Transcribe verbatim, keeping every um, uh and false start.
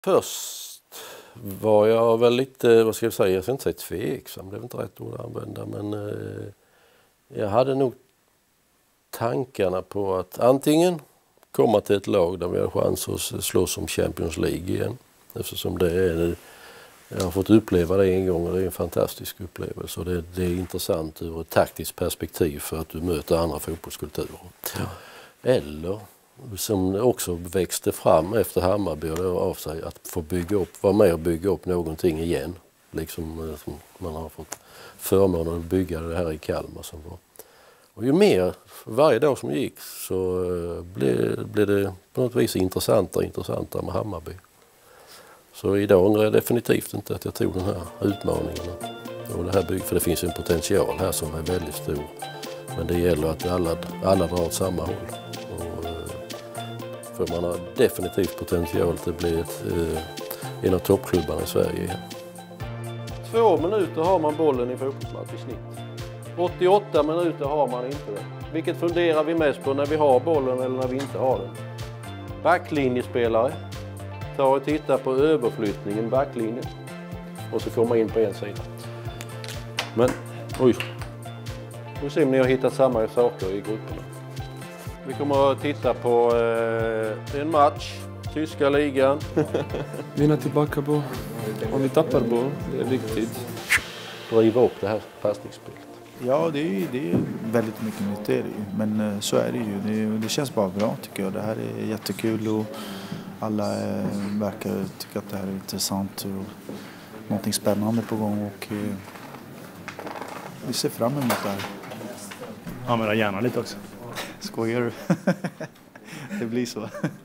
Först var jag väl lite, vad ska jag säga, jag ska inte säga tveksam, det är inte rätt ord att använda, men eh, jag hade nog tankarna på att antingen komma till ett lag där vi har chans att slåss om Champions League igen, eftersom det är, jag har fått uppleva det en gång och det är en fantastisk upplevelse och det, det är intressant ur ett taktiskt perspektiv för att du möter andra fotbollskulturer. Ja. Eller som också växte fram efter Hammarby och av sig att få bygga upp, vara med och bygga upp någonting igen. Liksom som man har fått förmånen att bygga det här i Kalmar som var. Och ju mer varje dag som gick så blev, blev det på något vis intressantare och intressantare med Hammarby. Så idag ångrar jag definitivt inte att jag tog den här utmaningen. Och det här bygg, för det finns en potential här som är väldigt stor. Men det gäller att alla, alla drar åt samma håll. Och, för man har definitivt potential att bli ett, en av toppklubbarna i Sverige igen. Två minuter har man bollen i fotbollsmatch i snitt. åttioåtta minuter har man inte det. Vilket funderar vi mest på när vi har bollen eller när vi inte har den? Backlinjespelare. Ta och titta på överflyttningen, backlinjen. Och så komma in på en sida. Men, oj. Vi får se om ni har hittat samma saker i grupperna. Vi kommer att titta på eh, en match. Tyska ligan. Vinna tillbaka boll. Om vi tappar boll, det är viktigt. Driva upp det här passningsspelet. Ja, det är ju det är väldigt mycket nytt, det är det ju. Men så är det ju. Det, det känns bara bra tycker jag. Det här är jättekul och alla eh, verkar tycka att det här är intressant och någonting spännande på gång och eh, vi ser fram emot det här. Ja, men gärna lite också. Skojar du? Det blir så.